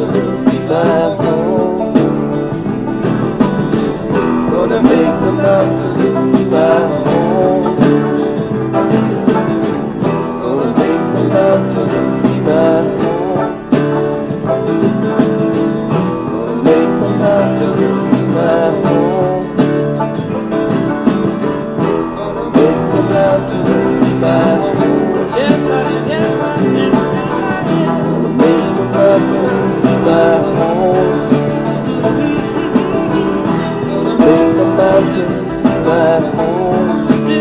mountains be my home. Gonna make the mountains be my home. Gonna make the mountains be my home. Gonna make the mountains be my home. Gonna make the mountains be my home. Yeah, yeah, yeah. Gonna make the mountains be my home. Gonna make the mountains be my home.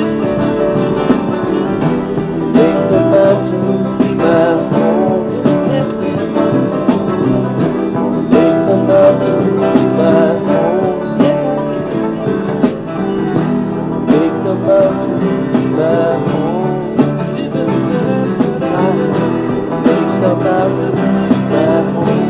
Make the mountains be my home. Make the mountains be my home. Make the mountains be my home. Make the mountains be my home.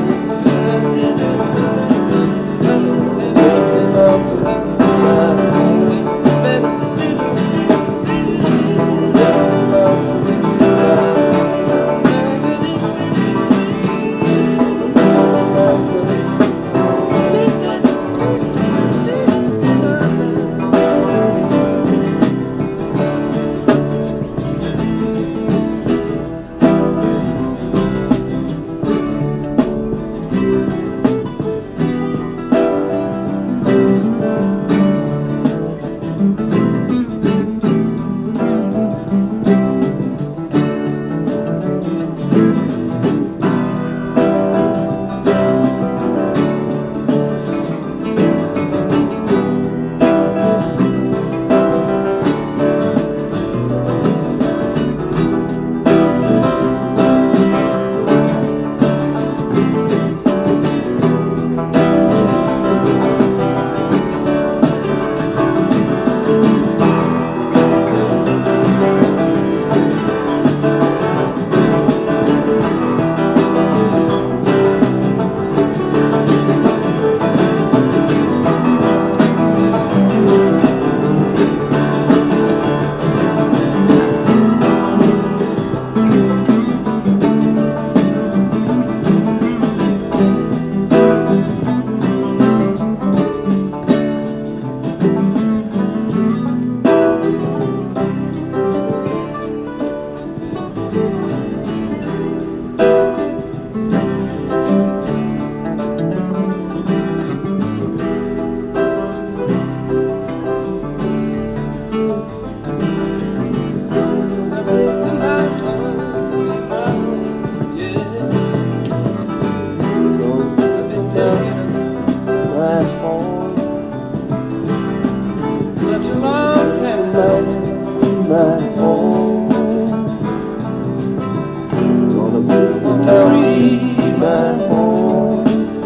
Such a long time to my home. Gonna make the mountains be my home.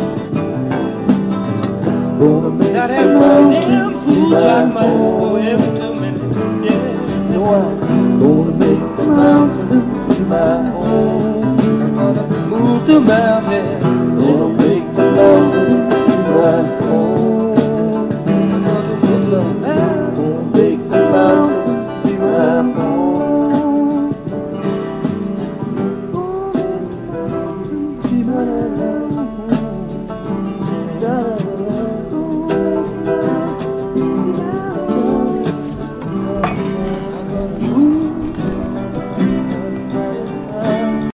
Gonna make the mountains be my home. Gonna make the mountains be my home. Gonna move the mountains. Gonna make the mountains be my home.